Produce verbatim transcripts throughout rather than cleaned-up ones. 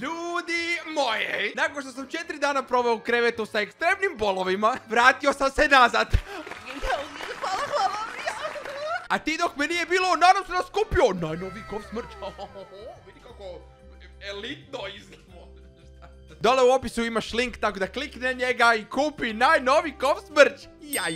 Ljudi moji, nakon što sam četiri dana proveo u krevetu sa ekstremnim bolovima, vratio sam se nazad. Hvala, hvala. A ti dok me nije bilo, nadam se da skupio najnoviji kov smrć. Vidi kako elitno izgleda. Dole u opisu imaš link, tako da klikni na njega i kupi najnoviji kov smrć. Jaj.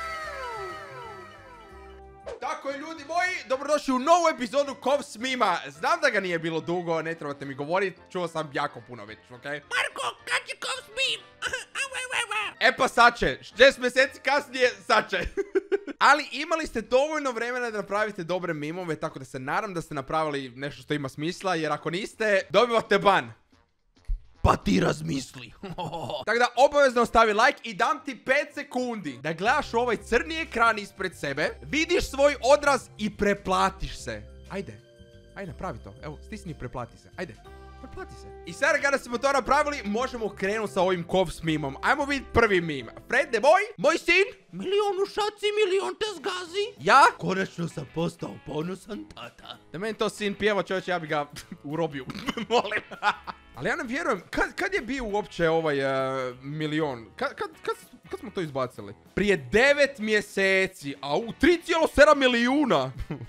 Tako je, ljudi moji, dobrodošli u novu epizodu Kov s Mima. Znam da ga nije bilo dugo, ne trebate mi govoriti, čuo sam jako puno već, okej? Okay? Marko, kad će Kov s Mim? E pa sad će, šest mjeseci kasnije sad će. Ali imali ste dovoljno vremena da napravite dobre mimove, tako da se nadam da ste napravili nešto što ima smisla, jer ako niste, dobivate ban. Pa ti razmisli. Tako da obavezno ostavi like i dam ti pet sekundi da gledaš ovaj crni ekran ispred sebe, vidiš svoj odraz i preplatiš se. Ajde, ajde napravi to. Evo, stisni i preplati se. Ajde, preplati se. I sada kada smo to napravili, možemo krenuti sa ovim Kov s Mimom. Ajmo vidjeti prvi mim. Frede moj, moj sin, milion ušaci, milion te zgazi. Ja, konačno sam postao ponosan tata. Da meni to sin pjeva, čovječ, ja bi ga urobio. Molim. Ali ja ne vjerujem, kad, kad je bio uopće ovaj uh, milion? Kad, kad, kad, kad smo to izbacili? Prije devet mjeseci, a u tri zarez sedam milijuna.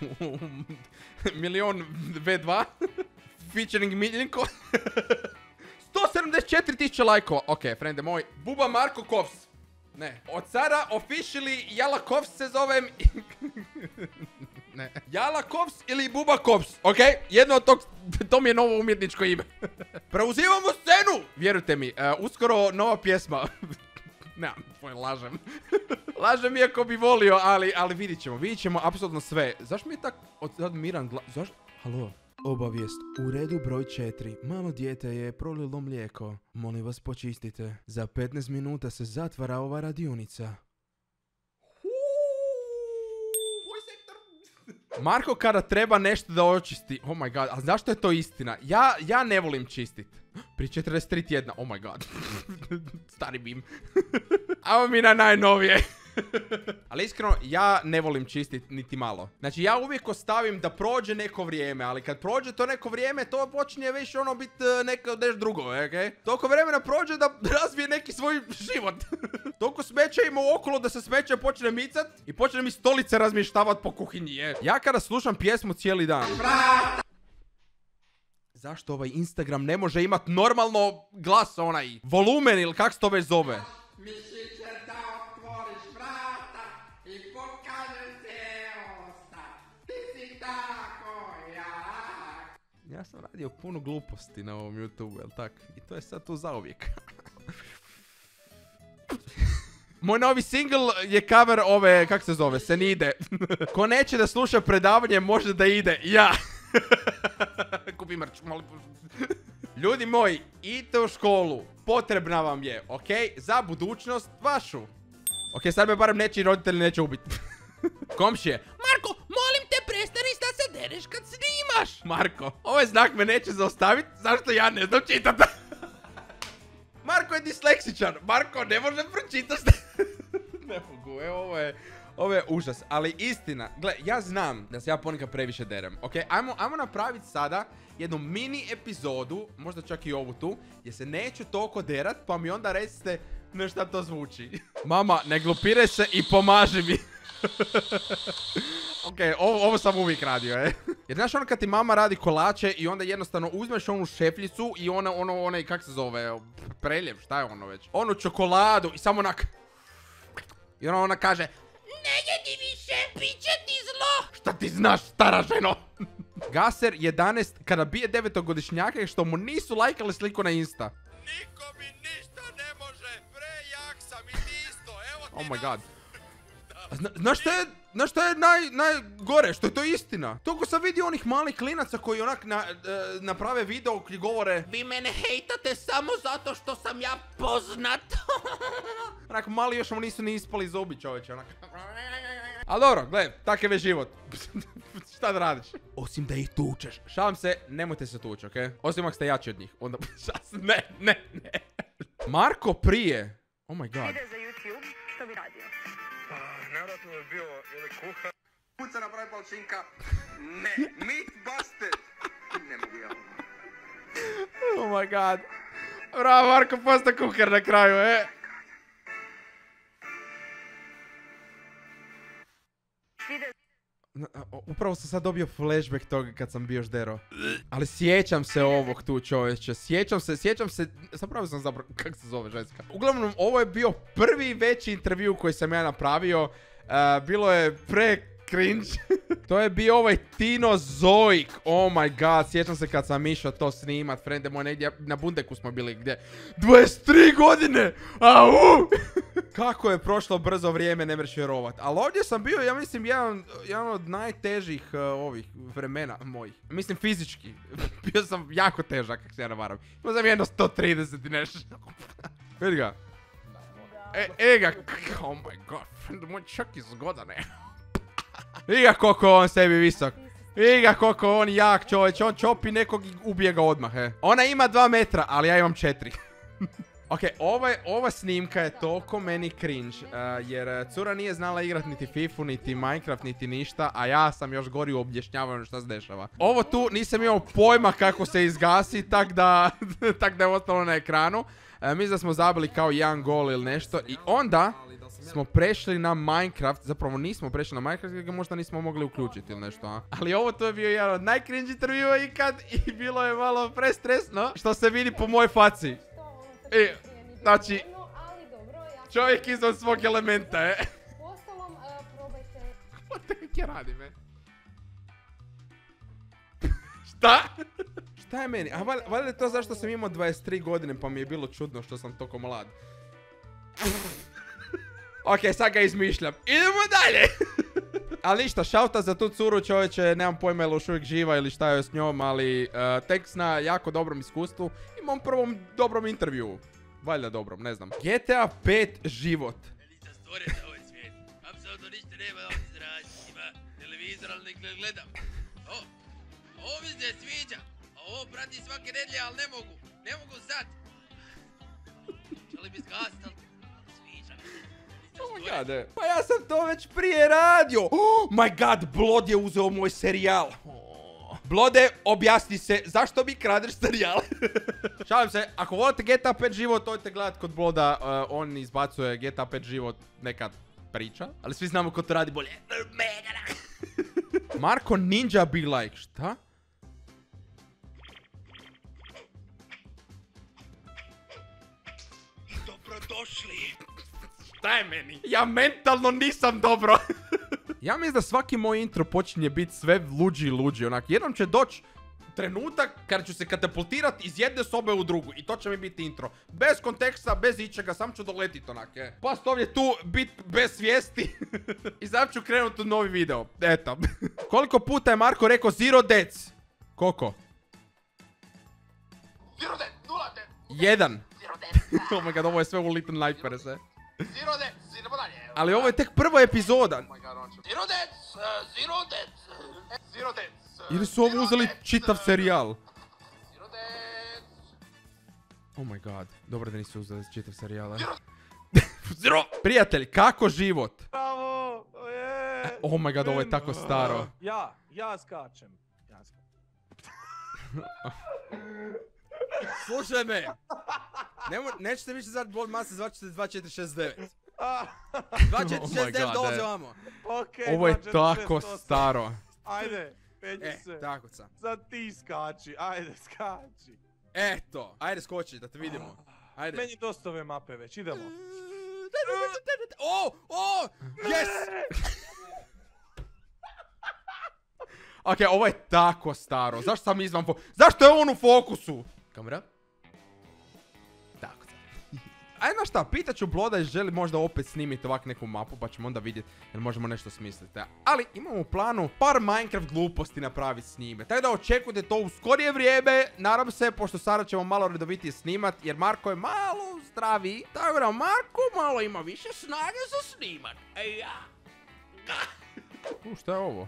Milion ve dva. Featuring Miljenko. sto sedamdeset četiri tisuće lajkova. Ok, frende moj. Buba Marko Kovs. Ne. Od sada officially Jala Kovs se zovem. Ne. Jala Kovs ili Buba Kovs. Ok, jedno od tog, to mi je novo umjetničko ime. Preuzimamo scenu. Vjerujte mi, uh, uskoro nova pjesma. Ne, lažem. Lažem iako bi volio, ali, ali vidit ćemo. Vidit ćemo apsolutno sve. Zašto mi je tak od miran glas? Zašto? Halo? Obavijest. U redu broj četiri. Malo dijete je prolilo mlijeko. Molim vas počistite. Za petnaest minuta se zatvara ova radionica. Marko kada treba nešto da očisti. Oh my god, a zašto je to istina? Ja, ja ne volim čistit. Prije četrdeset tri tjedna. Oh my god. Stari bim. Amo mi na najnovije. Ali iskreno, ja ne volim čistit niti malo. Znači, ja uvijek ostavim da prođe neko vrijeme, ali kad prođe to neko vrijeme, to počinje već ono biti uh, neko nešto drugo, okej? Okay? Toliko vremena prođe da razvije neki svoj život. Toliko smeća ima okolo da se smeće počne micat i počne mi stolice razmještavat po kuhinji, je. Ja kada slušam pjesmu cijeli dan... Zašto ovaj Instagram ne može imat normalno glas, onaj volumen ili kak se to već zove? Ja sam radio puno gluposti na ovom YouTube, jel tak? I to je sad tu zauvijek. Moj novi single je cover ove, kak se zove, Senide. Ko neće da sluša predavanje, može da ide. Ja. Kupi mrč, molim. Ljudi moji, idite u školu. Potrebna vam je, ok? Za budućnost vašu. Ok, sad me barem nečiji roditelji neće ubiti. Komšije. Marko, molim te, prestani da se dereš kad snimaš. Marko, ovaj znak me neće zaustaviti, zašto ja ne znam čitati. Marko je disleksičan. Marko ne može pročitati. Ne mogu, evo, ovo je, ovo je užas. Ali istina, gle, ja znam da se ja ponekad previše derem. Ok, ajmo, ajmo napraviti sada jednu mini epizodu, možda čak i ovu tu, gdje se neću toliko derat, pa mi onda recite na šta to zvuči. Mama, ne glupiraj se i pomaži mi. Ok, ovo, ovo sam uvijek radio, e. Jer znaš ono kad ti mama radi kolače i onda jednostavno uzmeš onu šepljicu i ona, ono, onaj, kak se zove, preljev, šta je ono već? Onu čokoladu i samo onak... I ona, ona kaže, ne jedi više, bit će ti zlo. Šta ti znaš, stara ženo? Gaser jedanaest, kada bije devetogodišnjake što mu nisu lajkali sliku na Insta. Niko mi ništa ne može, prejak sam i ti isto, evo ti. Oh my god. Zna, znaš šta je, znaš šta je naj, najgore, što je to istina? Toliko sam vidio onih malih klinaca koji onak na, e, naprave video gdje govore, vi mene hejtate samo zato što sam ja poznat. Onak mali još mu nisu ni ispali zubi, čovječe, onak. Ali dobro, gledaj, tak je već život. Šta da radiš? Osim da ih tučeš. Šalim se, nemojte se tući, okej? Okay? Osim ako ste jači od njih. Onda, ne, ne, ne. Marko prije. Oh my god. Ide za YouTube, što bi radio? Pa, naravno je bio ili kuha. Puca napravi palčinka. Ne, meat busted. Ne mogu ja. Oh my god. Bravo, Marko, posta kuhar na kraju, e. Upravo sam sad dobio flashback toga kad sam bio ždero. Ali sjećam se ovog tu, čovječe. Sjećam se, sjećam se... Zapravo sam zapravo... Kako se zove ženska? Uglavnom, ovo je bio prvi veći intervju koji sam ja napravio. Uh, bilo je pre cringe. To je bio ovaj Tino Zoik. Oh my god, sjećam se kad sam išao to snimat. Frende moj, negdje na Bundeku smo bili gdje. dvadeset tri godine! Au! Kako je prošlo brzo vrijeme, ne mreš vjerovat. Ali ovdje sam bio, ja mislim, jedan, jedan od najtežih uh, ovih vremena mojih. Mislim, fizički. Bio sam jako težak, kak se ja navaram. Imao sam jedno sto trideset i nešto. Vidi ga. E, e ga. Oh my god, frende moj, čak i zgodan je. Vidi ga koliko on sebi visok. Vidi ga koliko on jak čovječ. On čopi nekog i ubije ga odmah. He. Ona ima dva metra, ali ja imam četiri. Ok, ova, ova snimka je toliko meni cringe. Uh, jer cura nije znala igrat niti Fifu, niti Minecraft, niti ništa. A ja sam još gori u objašnjavanju šta se dešava. Ovo tu nisam imao pojma kako se izgasi. Tak da, tak da je ostalo na ekranu. Uh, mislim da smo zabili kao jedan gol ili nešto. I onda... smo prešli na Minecraft, zapravo nismo prešli na Minecraft jer ga možda nismo mogli uključiti ili nešto, a? Ali ovo to je bio jedan od najcringe intervjua ikad i bilo je malo prestresno, što se vidi po mojoj faci. E, znači, čovjek izvan svog elementa, e. Ostalom, probajte... What the heck ja radim, e? Šta? Šta je meni? A valjda je to zašto sam imao dvadeset tri godine pa mi je bilo čudno što sam toliko mlad. Ok, sad ga izmišljam. Idemo dalje! Ali ništa, šauta za tu curu, čovječe, nemam pojma je li još uvijek živa ili šta je s njom, ali uh, tekst na jako dobrom iskustvu i mom prvom dobrom intervjuu. Valjda dobrom, ne znam. G T A pet život. Nisam stvoren za ovaj svijet. Apsolutno ništa nema da ovdje zrači. Ima televizor, ali ne gledam. O, ovo mi se sviđa. A ovo prati svake nedlje, ali ne mogu. Ne mogu sad. Želim izgasiti, ali sviđa mi se. Oh my god, e. Pa ja sam to već prije radio. Oh my god, Blod je uzeo moj serijal. Oh. Blode, objasni se, zašto mi kradeš serijal? Šalim se, ako volite G T A pet život, odite gledat kod Bloda. Uh, on izbacuje G T A pet život nekad priča. Ali svi znamo ko to radi bolje. Marko Ninja be like, šta? Dobrodošli. Šta je meni? Ja mentalno nisam dobro. Ja mislim da svaki moj intro počinje biti sve luđi i luđi. Onak, jednom će doći trenutak kad ću se katapultirati iz jedne sobe u drugu. I to će mi biti intro. Bez konteksta, bez ičega, sam ću doletit onak. Je. Past ovdje tu, bit bez svijesti. I sam ću krenuti u novi video. Eto. Koliko puta je Marko rekao zero deaths? Koliko? Zero dead, nula dead. Jedan. Zero dead. Oh my god, ovo je sve u Little Nightmares, eh. Zero dead, idemo dalje. Ali ovo je tek prva epizoda. Oh my god, on će... Zero dead, uh, zero dead. Zero dead. Uh, Ili su ovo uzeli čitav serijal? Zero dead. Oh my god, dobro da nisu uzeli čitav serijal, eh. Zero. Prijatelj, kako život? Bravo! Je! Oh my god, ovo je tako staro. Ja, ja skačem. Ja skačem. Slušaj me! Nemo, nećete više zvati Blood Masters, zvat ćete dva četiri šest devet. dva četiri šest devet dolaze ovamo. Okej, Ovo je dva četiri tako šest osam. staro. Ajde, penji E, se. tako sam. Sad ti skači, ajde skači. Eto, ajde skoči da te vidimo. Ajde. Meni dosta ove mape već, idemo. O, o, yes! Ok, ovo je tako staro. Zašto sam izvan fokusu? Zašto je on u fokusu? Kamera? Tako sam. Ajde, znaš šta, pitaću Bloda i želi možda opet snimiti ovak neku mapu, pa ćemo onda vidjeti jel možemo nešto smisliti. Ali imamo u planu par Minecraft gluposti napraviti snime. Tako da očekujte to u skorije vrijeme. Nadam se, pošto sada ćemo malo redovitije snimat, jer Marko je malo zdraviji. Tako da Marko malo ima više snage za snimat. Ej ja. U, šta je ovo?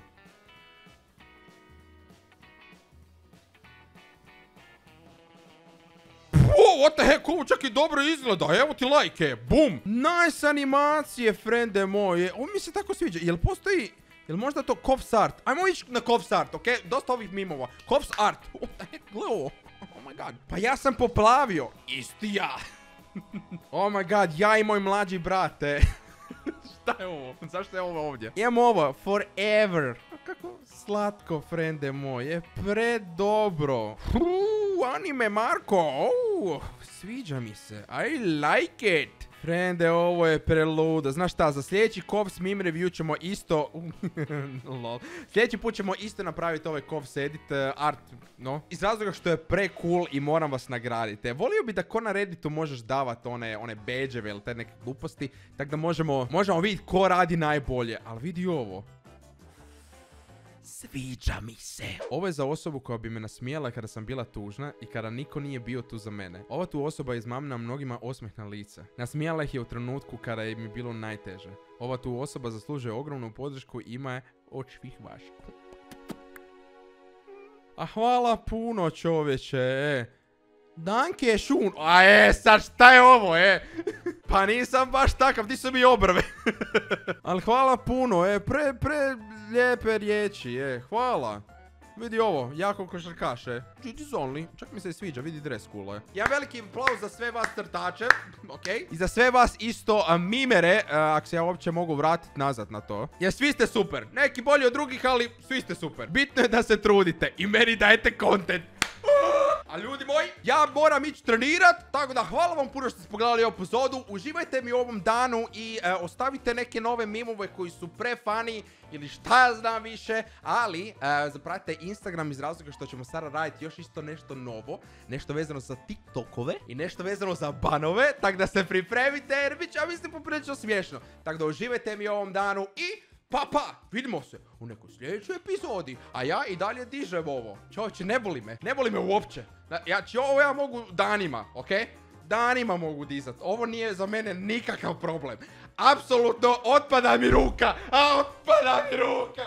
Wow, what the heck, ovo čak i dobro izgleda, evo ti lajke, bum! Nice animacije, frende moje, ovo mi se tako sviđa, jel postoji, jel možda to Coffs Art? Ajmo ići na Coffs Art, okej, okay? Dosta ovih mimova, Coffs Art, what the heck, gle ovo, oh my my god. Pa ja sam poplavio. Isti ja. Oh my god, ja i moj mlađi brate. Šta je ovo? Zašto je ovo ovdje? Imamo ovo, forever. Kako slatko, frende moje. Predobro. Uuu, anime Marko. Oh, sviđa mi se. I like it. Frende, ovo je preludo. Znaš šta, za sljedeći Kovs meme review ćemo isto... Lol. Sljedeći put ćemo isto napraviti ovaj Kovs edit uh, art, no? Iz razloga što je pre cool i moram vas nagraditi. Volio bi da ko na Redditu možeš davati one, one badge-eve ili te neke gluposti, tako da možemo, možemo vidjeti ko radi najbolje. Ali vidi ovo. Sviđa mi se. Ovo je za osobu koja bi me nasmijala kada sam bila tužna i kada niko nije bio tu za mene. Ova tu osoba izmamna mnogima osmeh na lice. Nasmijala ih je u trenutku kada je mi bilo najteže. Ova tu osoba zaslužuje ogromnu podršku i ima je od svih vaš. A hvala puno, čovječe, e. Danke šun. A e, sad šta je ovo, e? Pa nisam baš takav, ti su mi obrve. Ali hvala puno, e, pre, pre lijepe riječi, e, hvala. Vidi ovo, jako košarkaš, e. G G's only, čak mi se i sviđa, vidi dress cool, e. Ja veliki aplauz za sve vas crtače, okej. I za sve vas isto a, mimere, a, ako se ja uopće mogu vratiti nazad na to. Jer svi ste super, neki bolji od drugih, ali svi ste super. Bitno je da se trudite i meni dajete content. A ljudi moji, ja moram ići trenirat, tako da hvala vam puno što ste pogledali ovu epizodu. Uživajte mi u ovom danu i e, ostavite neke nove mimove koji su pre funny ili šta ja znam više. Ali, e, zapratite Instagram iz razloga što ćemo sada raditi još isto nešto novo. Nešto vezano za TikTokove i nešto vezano za banove. Tako da se pripremite jer bit će, ja mislim, poprilično smiješno. Tako da uživajte mi u ovom danu i... Pa pa, vidimo se u nekoj sljedećoj epizodi. A ja i dalje dižem ovo. Čovječe, ne boli me. Ne boli me uopće. Ja, ovo ja mogu danima, okej? Okay? Danima mogu dizat. Ovo nije za mene nikakav problem. Apsolutno otpada mi ruka. A otpada mi ruka.